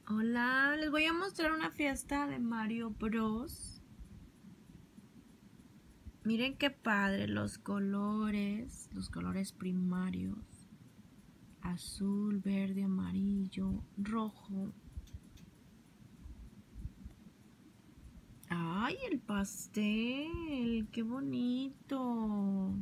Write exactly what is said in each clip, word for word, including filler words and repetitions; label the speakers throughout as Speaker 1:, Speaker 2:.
Speaker 1: Hola, les voy a mostrar una fiesta de Mario Bros. Miren qué padre, los colores, los colores primarios. Azul, verde, amarillo, rojo. ¡Ay, el pastel! ¡Qué bonito!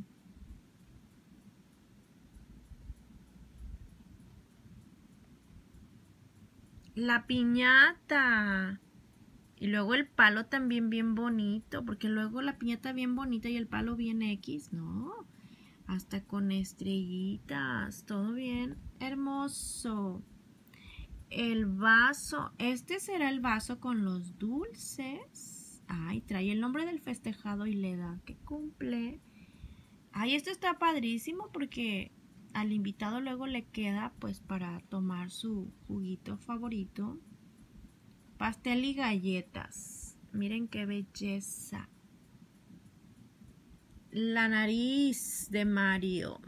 Speaker 1: La piñata. Y luego el palo también bien bonito, porque luego la piñata bien bonita y el palo bien X, ¿no? Hasta con estrellitas, todo bien hermoso. El vaso, este será el vaso con los dulces. Ay, trae el nombre del festejado y la edad que cumple. Ay, esto está padrísimo porque al invitado luego le queda pues para tomar su juguito favorito. Pastel y galletas. Miren qué belleza. La nariz de Mario.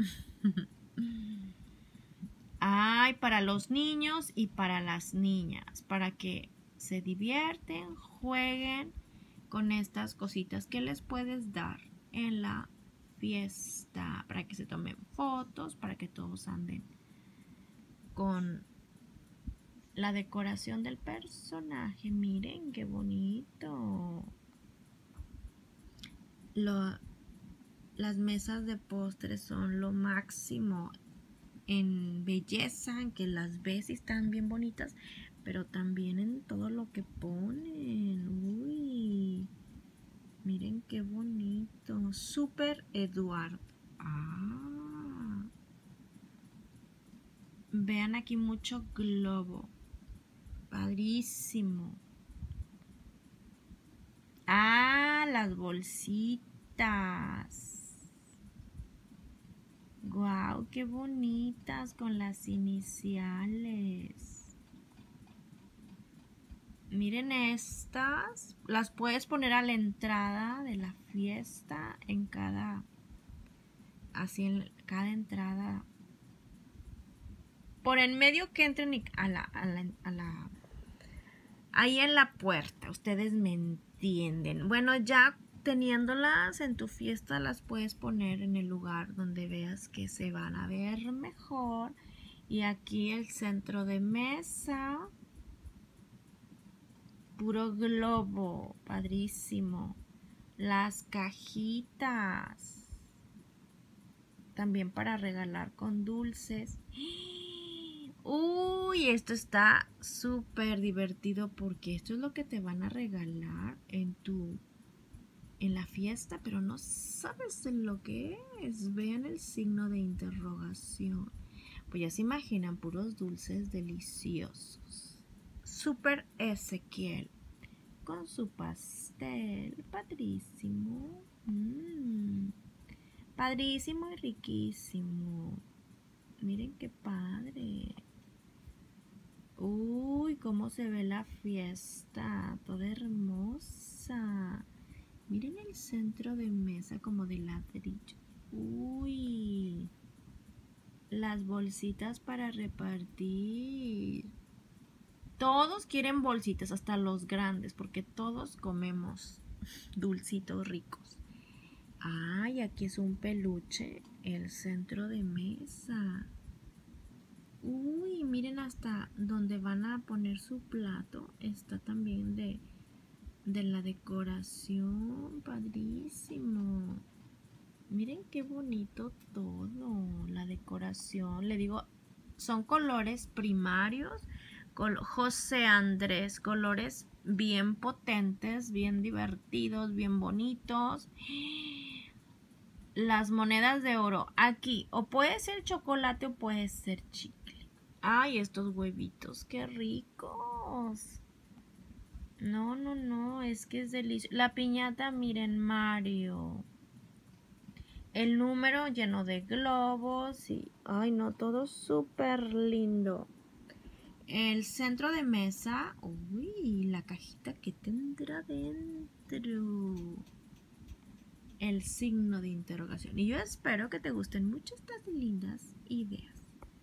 Speaker 1: Ay, para los niños y para las niñas, para que se divierten, jueguen con estas cositas que les puedes dar en la fiesta, para que se tomen fotos, para que todos anden con la decoración del personaje. Miren qué bonito. Lo, las mesas de postres son lo máximo en belleza, en que las ves y están bien bonitas, pero también en todo lo que ponen. Uy, miren qué bonito. Super Eduardo. Ah, vean aquí mucho globo. Padrísimo. Ah, las bolsitas. Guau, qué bonitas con las iniciales. Miren estas. Las puedes poner a la entrada de la fiesta en cada, así en cada entrada. Por en medio que entren a la, a la, a la, ahí en la puerta. Ustedes me entienden. Bueno, ya teniéndolas en tu fiesta las puedes poner en el lugar donde veas que se van a ver mejor. Y aquí el centro de mesa. Puro globo. Padrísimo. Las cajitas. También para regalar con dulces. Uy, esto está súper divertido porque esto es lo que te van a regalar en tu en la fiesta, pero no sabes de lo que es. Vean el signo de interrogación. Pues ya se imaginan puros dulces deliciosos. Super Ezequiel con su pastel. Padrísimo. Mm, padrísimo y riquísimo. Miren qué padre. Uy, cómo se ve la fiesta. Toda hermosa. Miren el centro de mesa como de ladrillo. Uy. Las bolsitas para repartir. Todos quieren bolsitas, hasta los grandes, porque todos comemos dulcitos ricos. Ay, aquí es un peluche, el centro de mesa. Uy, miren hasta donde van a poner su plato. Está también de, de la decoración. Padrísimo. Miren qué bonito todo. La decoración. Le digo, son colores primarios. Col José Andrés. Colores bien potentes, bien divertidos, bien bonitos. Las monedas de oro. Aquí, o puede ser chocolate o puede ser chicle. Ay, estos huevitos, qué ricos. No, no, no, es que es delicioso. La piñata, miren, Mario. El número lleno de globos y... Ay, no, todo súper lindo. El centro de mesa. Uy, la cajita que tendrá dentro. El signo de interrogación. Y yo espero que te gusten mucho estas lindas ideas.